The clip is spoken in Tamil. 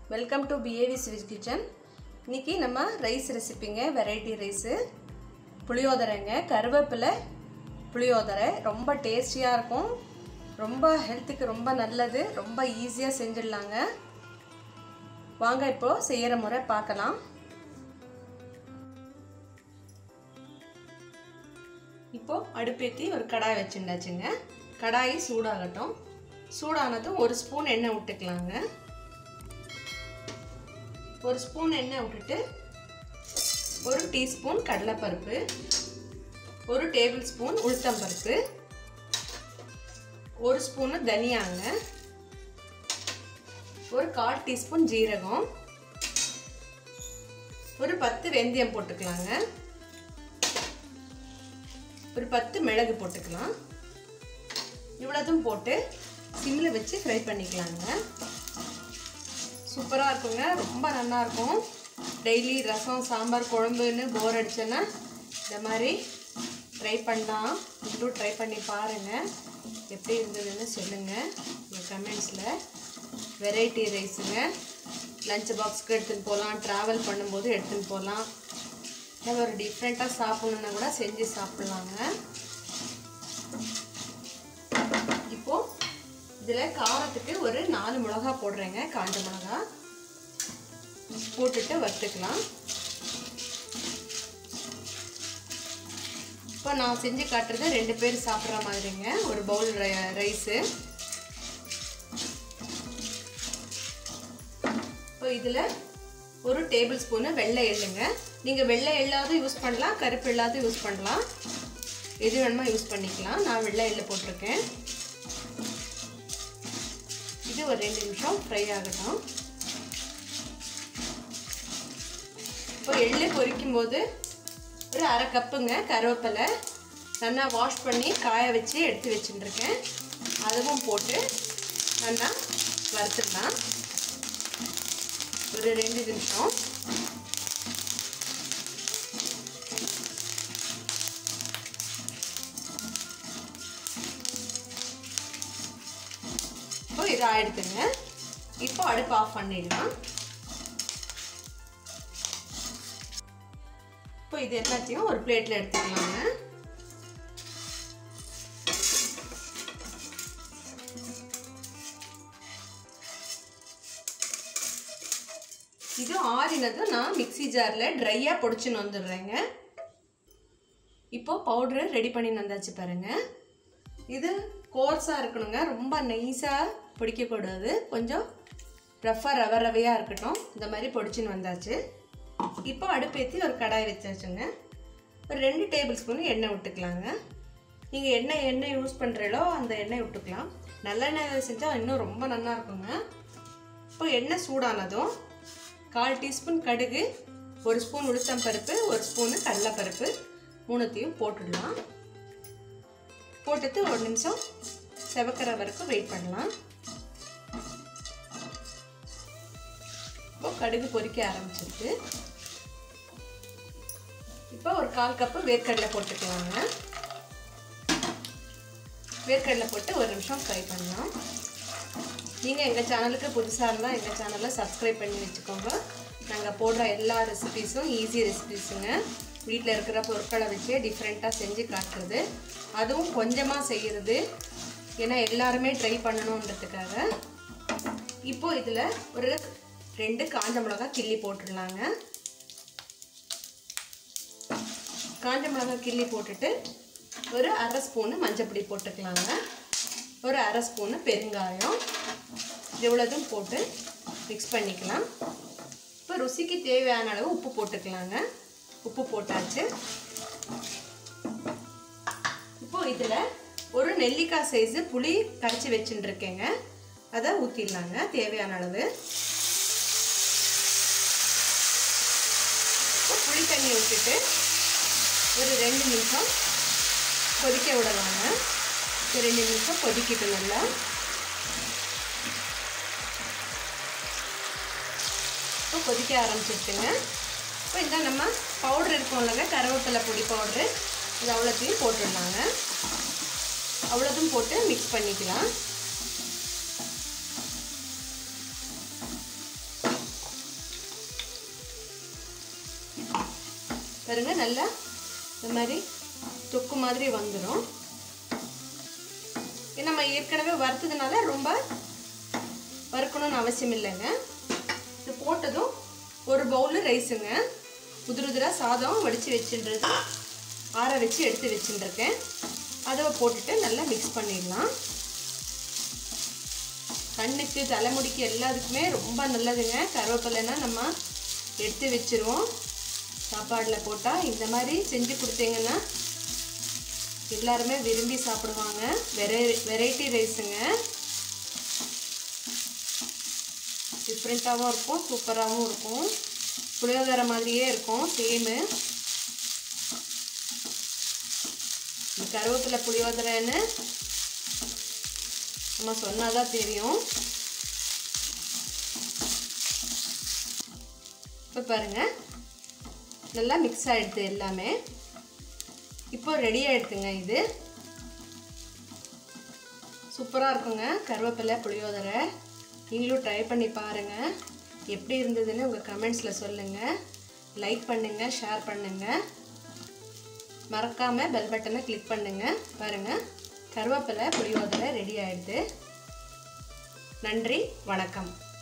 Welcome to BAV Sweet Kitchen. இன்னைக்கு நம்ம ரைஸ் ரெசிபிங்க வெரைட்டி ரைஸ் புளியோதரைங்க கருவேப்பிலை புளியோதரை ரொம்ப டேஸ்டியா இருக்கும் ரொம்ப ஹெல்த்துக்கு ரொம்ப நல்லது ரொம்ப ஈஸியா செஞ்சிடலாங்க வாங்க இப்போ செய்யற முறை பார்க்கலாம் இப்போ அடுப்பேத்தி ஒரு கடாய் வச்சிண்டாச்சுங்க கடாய் சூடாகட்டும் சூடானதும் ஒரு ஸ்பூன் எண்ணெய் விட்டுக்கலாங்க ஒரு ஸ்பூன் எண்ணெய் விட்டுட்டு ஒரு டீஸ்பூன் கடலைப்பருப்பு ஒரு டேபிள் ஸ்பூன் உளுத்தம் பருப்பு ஒரு ஸ்பூன் தனியாங்க ஒரு 1/4 டீஸ்பூன் ஜீரகம் ஒரு 10 வெந்தயம் போட்டுக்கலாங்க ஒரு 10 மிளகு போட்டுக்கலாம் இவ்வளவும் போட்டு சிம்ல வச்சு ஃப்ரை பண்ணிக்கலாங்க சூப்பரா இருக்குங்க ரொம்ப நல்லா இருக்கும் டெய்லி ரசம் சாம்பார் குழம்புன்னு போர் அடிச்சனா இந்த மாதிரி ட்ரை பண்ணலாம் நீங்களும் ட்ரை பண்ணி பாருங்க எப்படி இருந்ததுன்னு சொல்லுங்க உங்க கமெண்ட்ஸ்ல வெரைட்டி ரைஸ்ங்க லஞ்ச் பாக்ஸ்க்கு எடுத்துட்டு போலாம் டிராவல் பண்ணும்போது எடுத்துட்டு போலாம் இல்ல ஒரு டிஃபரண்டா சாப்பிடணும்னா கூட செஞ்சு சாப்பிடலாங்க இப்போ இதுல காரத்துக்கு ஒரு 4 மிளகாய் போடுறேங்க காஞ்ச மிளகாய் போட்டுட்டு வறுத்துக்கலாம் இப்போ நான் செஞ்சு காட்டுறது 2 பேர் சாப்பிடுற மாதிரிங்க ஒரு பவுல் ரைஸ் இப்போ இதுல ஒரு டேபிள் ஸ்பூன் வெள்ளை எள்ளுங்க நீங்க வெள்ளை எள்ளாவது யூஸ் பண்ணலாம் கருப்பு எள்ளாவது யூஸ் பண்ணலாம் எது வேணுமோ யூஸ் பண்ணிக்கலாம் நான் வெள்ளை எள்ளு போட்டுருக்கேன் இது ஒரு 2 நிமிஷம் ஃப்ரை ஆகட்டும் இப்போ எள்ளு பொரிக்கும்போது ஒரு 1/2 கப்புங்க கருவேப்பிலை நல்லா வாஷ் பண்ணி காய வச்சு எடுத்து வச்சுட்டுருக்கேன் அதுவும் போட்டு நல்லா வறுத்துடலாம் ஒரு 2 நிமிஷம் இப்போ இது ஆயிடுதுங்க இப்போ அடுப்பு ஆஃப் பண்ணிடலாம் இப்போ இது எல்லாத்தையும் ஒரு பிளேட்ல எடுத்துக்கலாங்க இது ஆறினதும் நான் மிக்ஸி ஜார்ல ட்ரையா பொடிச்சுன்னு வந்துடுறேங்க இப்போ பவுடர் ரெடி பண்ணி வந்தாச்சு பாருங்க இது கோர்ஸா இருக்கணுங்க ரொம்ப நைஸா பொடிக்க கூடாது கொஞ்சம் ரஃபா ரவையா இருக்கட்டும் இந்த மாதிரி பொடிச்சுன்னு வந்தாச்சு இப்போ அடுப்பேத்தி ஒரு கடாய் வச்சாச்சுங்க ஒரு 2 டேபிள் ஸ்பூன் எண்ணெய் விட்டுக்கலாங்க நீங்க எண்ணெய் யூஸ் பண்றீங்களோ அந்த எண்ணெய் விட்டுக்கலாம் நல்லெண்ணெய் செஞ்சா இன்னும் ரொம்ப நல்லா இருக்குங்க இப்போ எண்ணெய் சூடானதும் 1/4 டீஸ்பூன் கடுகு ஒரு ஸ்பூன் உளுத்தம் பருப்பு ஒரு ஸ்பூன் கடலைப்பருப்பு மூணுத்தையும் போட்டுடலாம் போட்டுட்டு ஒரு நிமிஷம் செவக்கிற வரைக்கும் வெயிட் பண்ணலாம் இப்போ கடுகு பொரிக்க ஆரம்பிச்சிருக்கு இப்போ ஒரு 1/4 கப்பு வேர்க்கடலை போட்டுக்கலாங்க வேர்க்கடலை போட்டு ஒரு நிமிஷம் ஃப்ரை பண்ணலாம் நீங்கள் எங்கள் சேனலுக்கு புதுசாக இருந்தால் எங்கள் சேனலை சப்ஸ்கிரைப் பண்ணி வச்சுக்கோங்க நாங்கள் போடுற எல்லா ரெசிபீஸும் ஈஸி ரெசிபீஸுங்க வீட்டில் இருக்கிற பொருட்களை வச்சு டிஃப்ரெண்ட்டாக செஞ்சு காட்டுறது அதுவும் கொஞ்சமாக செய்கிறது ஏன்னா எல்லாருமே ட்ரை பண்ணணுன்றதுக்காக இப்போ இதில் ஒரு 2 காஞ்ச மிளகாய் கிள்ளி போட்டுடலாங்க காஞ்ச மிளகாய் கிள்ளி போட்டுட்டு ஒரு 1/2 ஸ்பூன் மஞ்சப்பொடி போட்டுக்கலாங்க ஒரு 1/2 ஸ்பூன் பெருங்காயம் இவ்வளவும் போட்டு மிக்ஸ் பண்ணிக்கலாம் இப்போ ருசிக்கு தேவையான அளவு உப்பு போட்டுக்கலாங்க உப்பு போட்டாச்சு இப்போ இதில் ஒரு நெல்லிக்காய் சைஸ் புளி கரைச்சி வச்சுட்டு இருக்கேங்க அதை ஊற்றிடலாங்க தேவையான அளவு இப்போ புளி தண்ணி ஊற்றிட்டு ஒரு 2 நிமிஷம் கொதிக்க விடலாங்க 2 நிமிஷம் கொதிக்கிட்டு நல்லா இப்போ கொதிக்க ஆரம்பிச்சிருச்சுங்க இப்போ இந்த நம்ம பவுடர் இருக்கும் இல்லைங்க கருவேப்பிலை பொடி பவுடரு இது அவ்வளோத்தையும் போட்டுடலாங்க அவ்வளோதும் போட்டு மிக்ஸ் பண்ணிக்கலாம் பாருங்க நல்லா இந்த மாதிரி தொக்கு மாதிரி வந்துடும். நம்ம ஏற்கனவே வறுத்ததுனால ரொம்ப வறுக்கணும்னு அவசியம் இல்லைங்க. இது போட்டதும் ஒரு பவுல் ரைஸுங்க, உதிர சாதம் வடித்து வச்சுன்றது ஆற வச்சு எடுத்து வச்சுட்டுருக்கேன். அதை போட்டுட்டு நல்லா மிக்ஸ் பண்ணிடலாம். கண்ணுக்கு தலைமுடிக்கு எல்லாத்துக்குமே ரொம்ப நல்லதுங்க. கருவேப்பிலைன்னா நம்ம எடுத்து வச்சுருவோம், சாப்பாடில் போட்டால் இந்த மாதிரி செஞ்சு கொடுத்தீங்கன்னா எல்லாருமே விரும்பி சாப்பிடுவாங்க. வெரைட்டி ரைஸுங்க, டிஃப்ரெண்ட்டாகவும் இருக்கும், சூப்பராகவும் இருக்கும், புளியோதரை மாதிரியே இருக்கும் சேமு. கருவேப்பிலை புளியோதரைன்னு நம்ம சொன்னாதான் தெரியும். இப்போ பாருங்க நல்லா மிக்ஸ் ஆகிடுது எல்லாமே. இப்போ ரெடி ஆகிடுதுங்க. இது சூப்பராக இருக்குங்க கருவேப்பிலை புளியோதரை. நீங்களும் ட்ரை பண்ணி பாருங்கள். எப்படி இருந்ததுன்னு உங்கள் கமெண்ட்ஸில் சொல்லுங்கள். லைக் பண்ணுங்கள், ஷேர் பண்ணுங்கள், மறக்காமல் பெல் பட்டனை கிளிக் பண்ணுங்கள். பாருங்கள் கருவேப்பிலை புளியோதரை ரெடி ஆகிடுது. நன்றி, வணக்கம்.